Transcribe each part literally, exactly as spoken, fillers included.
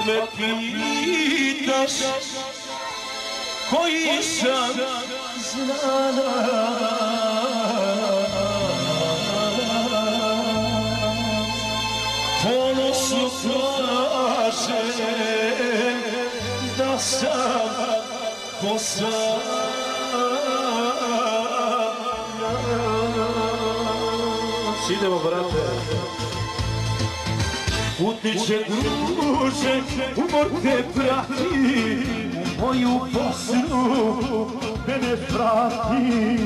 me pitaš koji sam znana, ponosno kaže da sam ko sam. Idemo, brate. Utiče druže, umor te prati, u moju poslu mene prati.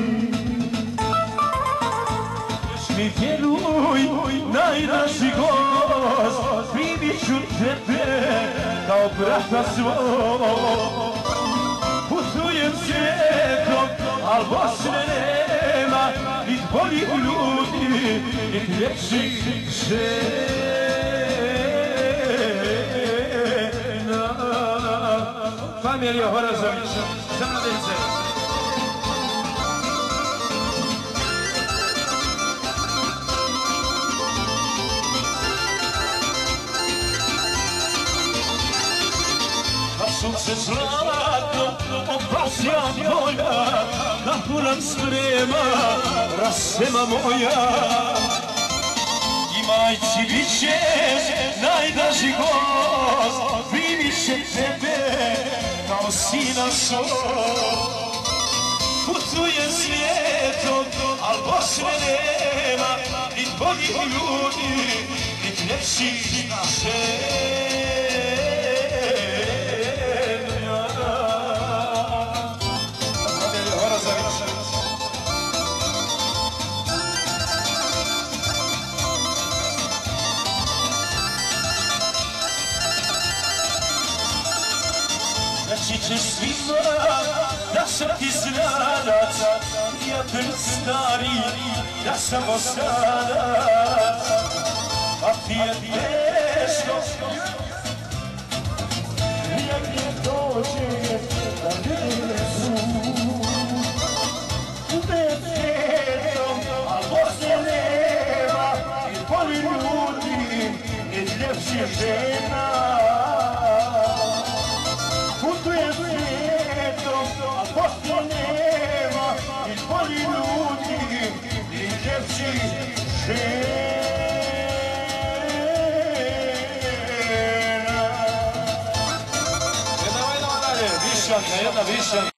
Još mi vjeruj, najdraži gost, primit ću tebe kao brata svog. Putujem svijetom, al Bosne nema, nit boljih ljudi, nit ljepših žena. Familija Horazović, Zanadence. Kad sunce zlatno opasja moja, kapuran sprema rasema moja. I majci bit ćeš najdraži gost, primit će tebe kao sina svog. Putujem svijetom, al Bosne nema, nit boljih ljudi, nit ljepših žena. Reći ćeš svima da sam ti znanac, prijatelj stari, da sam osanac. A ti je teško prijatelj dođe da vide sud. Ubed svijetom, al Bosne nema, i boli ljudi, i ljepših žena. Putujem svijetom, a Bosne nema, i bolji ljudi, i ljepših žena. Jedna, idemo dalje, višanka, jedna višanka.